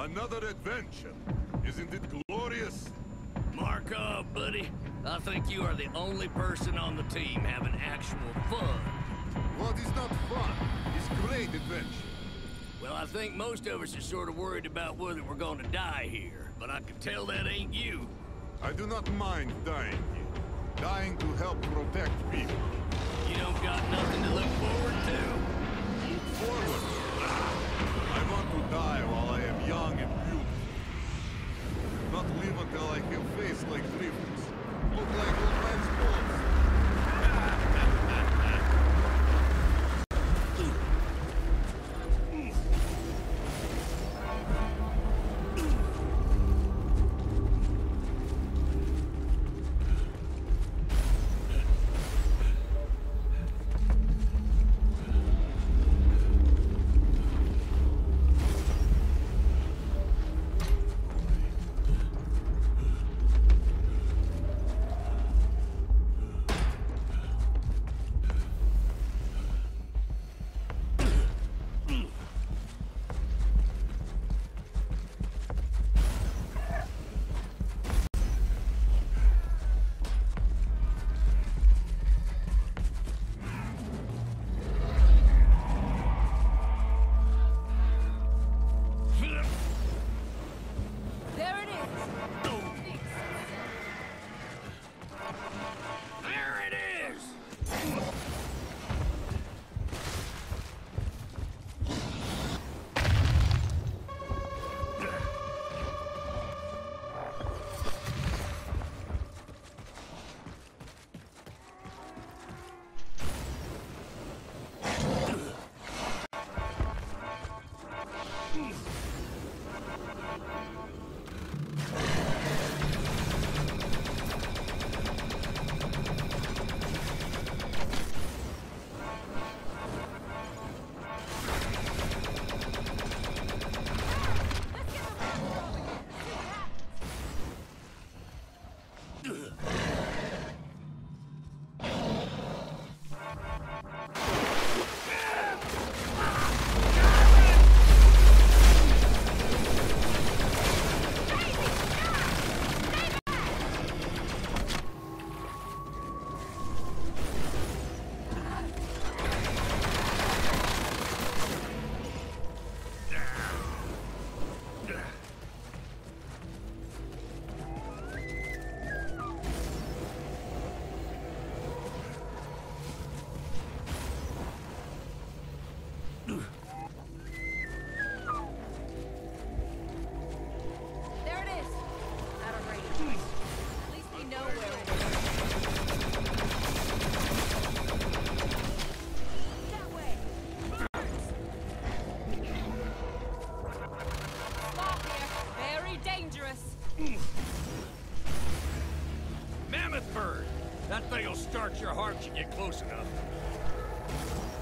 Another adventure. Isn't it glorious? Mark off, buddy. I think you are the only person on the team having actual fun. What is not fun? It's great adventure. Well, I think most of us are sort of worried about whether we're gonna die here, but I can tell that ain't you. I do not mind dying here. Dying to help protect people. You don't got nothing to look forward to? Look forward. I want to die while I am young and beautiful. Not live until I have face like Griffins. Look like old man's clothes. Mammoth bird! That thing'll start your heart if you get close enough.